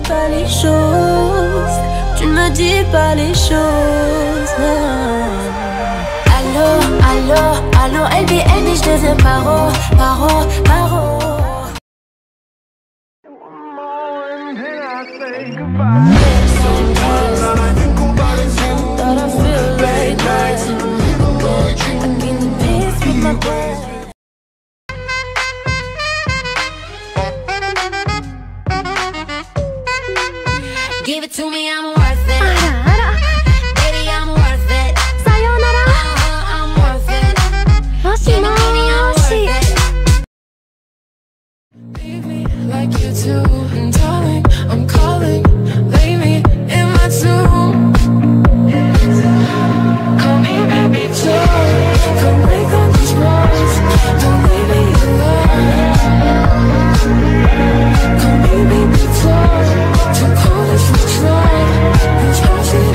pas les choses, tu ne me dis pas les choses, non. Allô, allô, allô, LB, je deviens paro. Thought I feel like that. I gain the peace with my breath. Give it to me, I'm worth it. Baby, I'm worth it. Sayonara. I'm worth it. Give me, I'm worth it. Leave me like you do, and darling, I'm calling. Lay me in my tomb. Come here, baby, joy. Come break on these walls. Don't leave me alone. Come here, baby, joy. Too cold if you try. It's hard to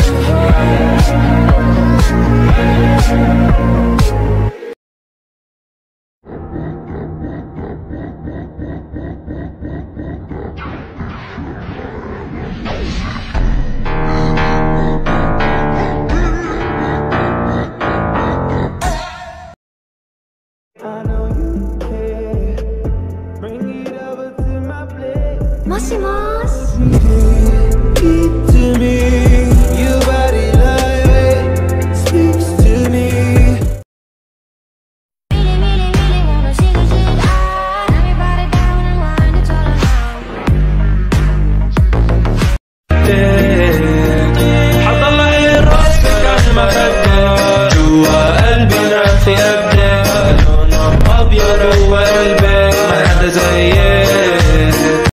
في أبدأ لونه أبيض وقلبك ما حدا زيك.